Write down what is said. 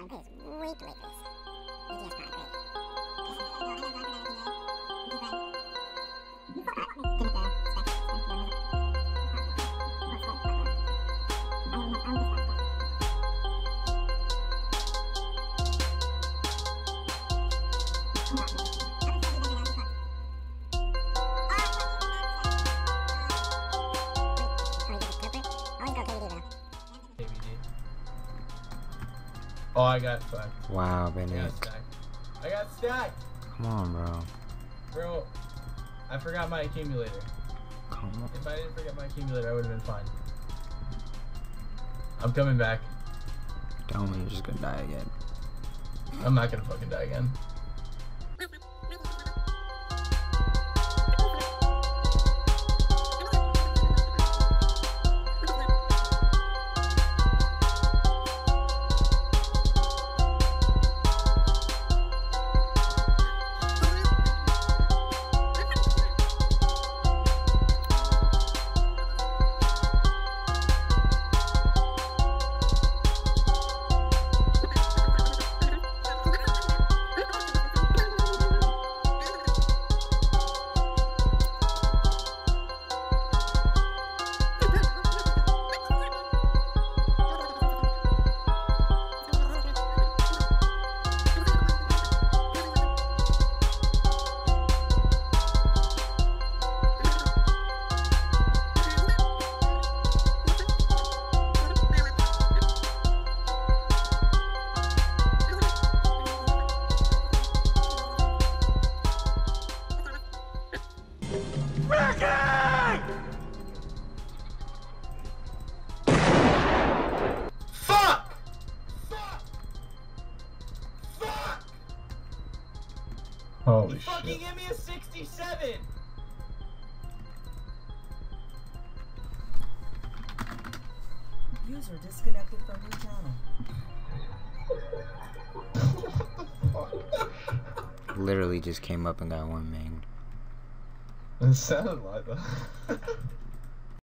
Prime Pay is way too late for this. AGS Prime Pay. Oh, I got fucked. Wow, Bennett. I got stacked. Come on, bro. Bro, I forgot my accumulator. Come on. If I didn't forget my accumulator, I would have been fine. I'm coming back. Don't, you're just gonna die again. I'm not gonna fucking die again. Holy shit. Fucking give me a 67! User disconnected from your channel. Literally just came up and got one main. It sounded like that.